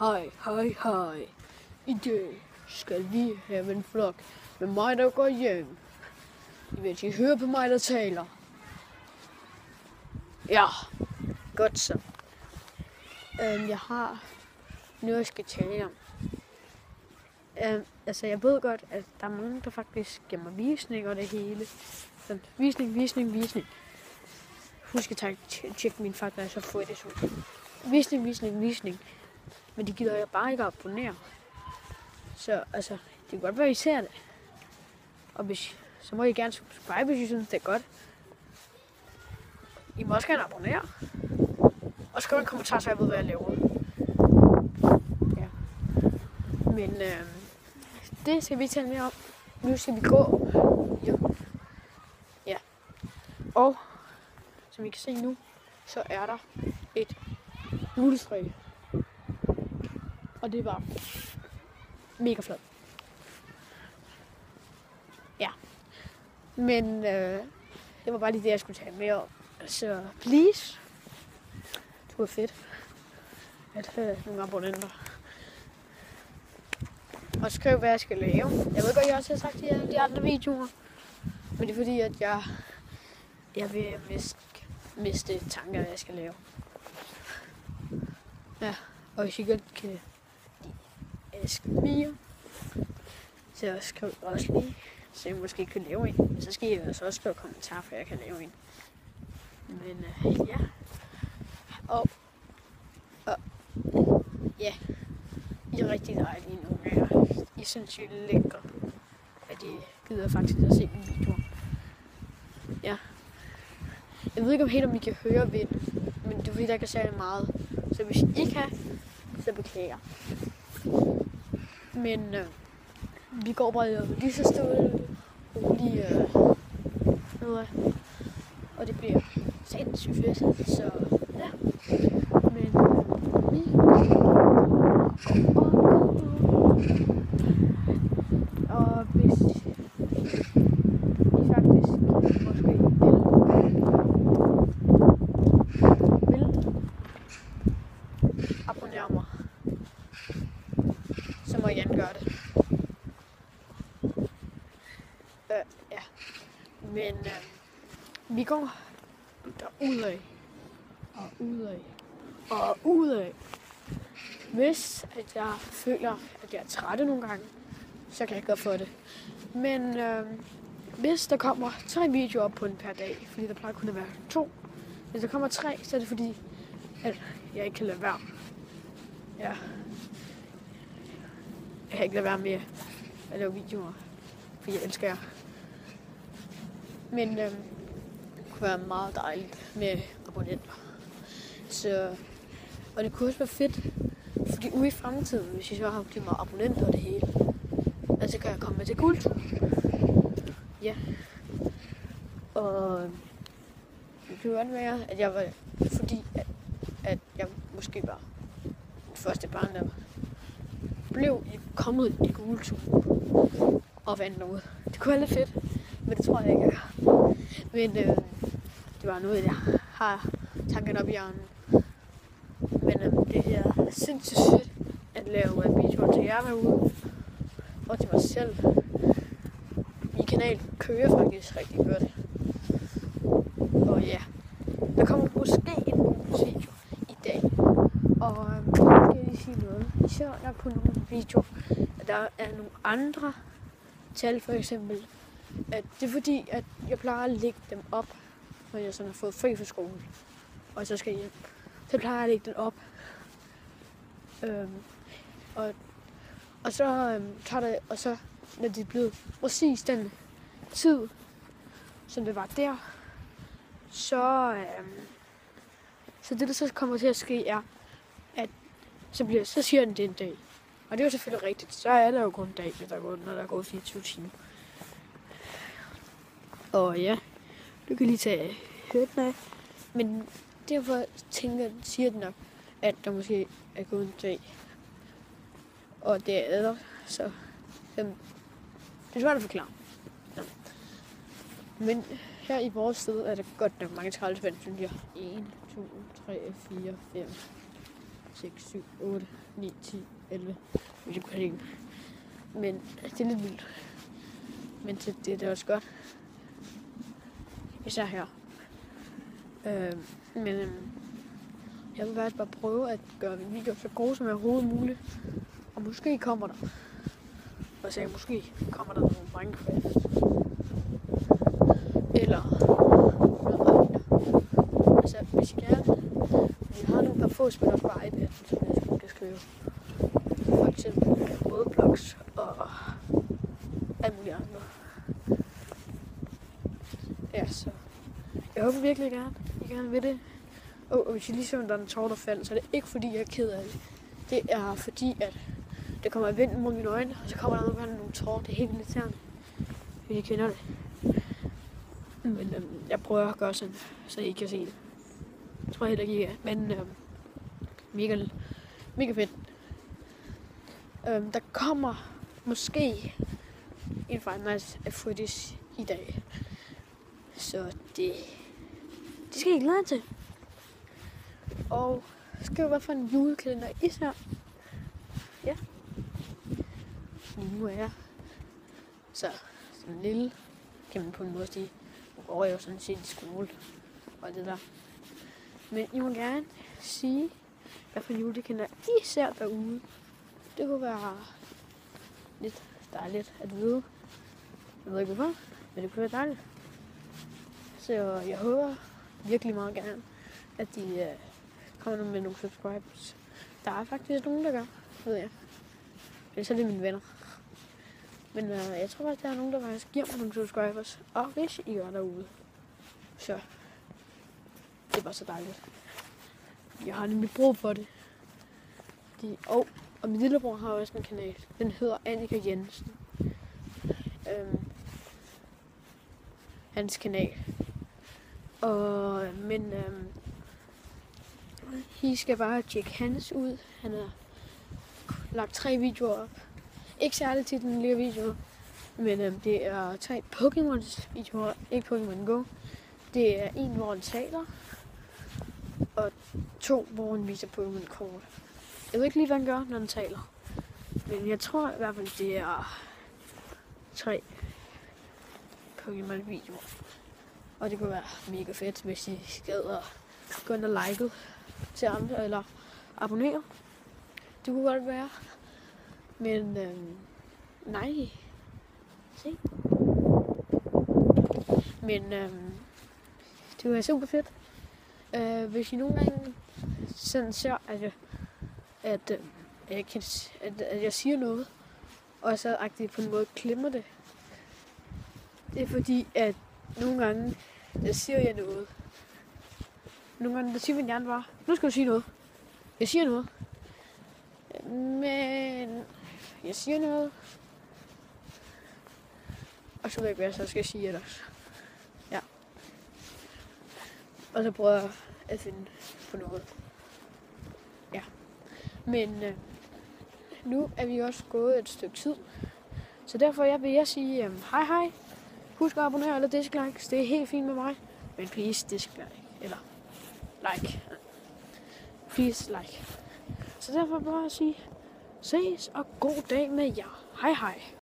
Hej. I dag skal vi have en vlog med mig, der går hjem. I hører på mig, der taler. Ja, godt så. Jeg har noget, jeg skal tale om. Jeg ved godt, at der er mange, der faktisk giver mig visning og det hele. Så, visning. Husk at tjekke min fakta, så får jeg det sådan. Visning. Men de gider jeg bare ikke at abonnere. Så det kan godt være, I ser det. Og så må I gerne subscribe, hvis I synes, det er godt. I må også gerne abonnere. Og skriv en kommentar, så jeg ved, hvad jeg laver. Ja. Men det skal vi tale mere om. Nu skal vi gå. Ja. Og som I kan se nu, så er der et juletræ. Og det var mega flot. Ja. Men det var bare lige det, jeg skulle tale med om. Så please. Det var fedt at have nogle abonnenter. Og skriv, hvad jeg skal lave. Jeg ved godt, jeg også har sagt i de andre videoer. Men det er fordi, at jeg vil miste tanker, hvad jeg skal lave. Ja, og hvis I godt kan lide så skriv også lige, så jeg måske kan lave en. Men så skal I også skrive kommentarer, for jeg kan lave en. Men ja. Og ja, I er rigtig dejlige nogle af jer. I er sindssygt lækre, at I gider faktisk at se mine videoer. Ja. Jeg ved ikke om I kan høre vind, men det er fordi, der kan særlig meget. Så hvis I ikke kan, så beklager. Men vi går bare lige så stille, roligt nedad. Og det bliver sindssygt fedt, så ja. Men vi og hvis I faktisk måske vil abonnere mig, så må I gerne gøre det. Ja. Men vi går derudad og udad. Hvis at jeg føler, at jeg er træt nogle gange, så kan jeg gøre for det. Men hvis der kommer 3 videoer op på en per dag, fordi der plejer kun at være 2. Hvis der kommer 3, så er det fordi, at jeg ikke kan lade være. Ja. Jeg kan ikke lade være med at lave videoer, fordi jeg elsker jer. Men det kunne være meget dejligt med abonnenter. Så, og det kunne også være fedt, fordi ude i fremtiden, hvis I så har de meget abonnenter og det hele, så kan jeg komme med til guldtur. Ja. Og det kunne godt være, at jeg var, fordi at jeg måske var den første barn, der blev kommet i guldtur og vandt noget. Det kunne være lidt fedt, men det tror jeg ikke, jeg gør. Men det var noget, jeg har tanken op i hjernen. Men det her sindssygt fedt at lave videoer til jer derude og til mig selv. Min kanal kører faktisk rigtig godt. Og ja, der kommer måske en bonusvideo i dag. Og skal jeg lige sige noget. Så er på nogle videoer, at der er nogle andre tal, for eksempel. At det er fordi, at jeg plejer at lægge dem op, når jeg sådan har fået fri fra skole. Og så skal jeg hjem. Så plejer jeg at lægge den op. Og så tager det, og så når det er blevet præcis den tid, som det var der, så det der så kommer til at ske er, at så siger den det en dag. Og det er jo selvfølgelig rigtigt. Så er der jo kun en dag, når der er gået 24 timer. Og ja, du kan lige tage hørt mig. Men derfor siger den nok, at der måske er gået en dag. Og det er der, så det er svært at forklare. Ja. Men her i vores sted er der godt nok mange skraldespande, synes jeg. 1, 2, 3, 4, 5. 6, 7, 8, 9, 10, 11. Hvis jeg kunne have det. Men det er lidt vildt. Men det er også godt. Især her. Men jeg vil faktisk bare prøve at gøre min video så god som overhovedet muligt. Og måske kommer der. Og så måske kommer der nogle Minecraft. Eller noget andet. Altså hvis I gerne. Vi har nogle par få spil også på iPad, som jeg skal skrive. For eksempel Roblox og alt muligt andet. Ja, så jeg håber virkelig I gerne vil det. Og hvis I lige så, der er en tårer, der falder, så er det ikke fordi, jeg er ked af det. Det er fordi, at det kommer i vind mod mine øjne, og så kommer der nogle tårer. Det er helt irriterende, hvis I kender det. Men jeg prøver at gøre sådan, så I ikke kan se det. Jeg tror heller ikke, men mega fedt. Der kommer måske en Five Nights at Freddy's i dag. Så det skal I glæde til. Og skal jo i hvert fald en julekalender især. Ja. Nu er jeg så sådan lille, kan man på en måde sige. Nu går jeg jo sådan set i skole og det der. Men I må gerne sige, hvad for en julekalender især derude. Det kunne være lidt dejligt at vide. Jeg ved ikke hvorfor, men det kunne være dejligt. Så jeg håber virkelig meget gerne, at de kommer med nogle subscribers. Der er faktisk nogen, der gør, ved jeg. Ellers er det mine venner. Men jeg tror faktisk, der er nogen, der faktisk giver mig nogle subscribers. Og hvis I gør derude, så det er bare så dejligt. Jeg har nemlig brug for det. Og min lillebror har også en kanal. Den hedder Annika Jensen. Hans kanal. Men I skal bare tjekke hans ud. Han har lagt 3 videoer op. Ikke særligt til den lille video, men det er 3 Pokémons videoer, ikke Pokémon Go. Det er en, hvor han taler, og 2, hvor han viser Pokémon kort. Jeg ved ikke lige, hvad han gør, når han taler. Men jeg tror i hvert fald, det er 3 Pokémon videoer. Og det kunne være mega fedt, hvis I skal gå ind og like til andre, eller abonnere. Det kunne godt være. Men nej. Se. Men det var super fedt. Hvis I nogle gange sådan ser, at jeg siger noget, og så aktivt på en måde glemmer det. Det er fordi, at nogle gange, der siger jeg noget. Nogle gange, der siger min hjerne bare, nu skal du sige noget. Jeg siger noget. Men jeg siger noget. Og så ved jeg ikke, hvad jeg så skal sige ellers. Ja. Og så prøver jeg at finde på noget. Ja. Men nu er vi også gået et stykke tid. Så derfor vil jeg sige hej. Husk at abonnere eller dislike. Det er helt fint med mig. Men please dislike. Eller like. Please like. Så derfor bare at sige ses og god dag med jer. Hej.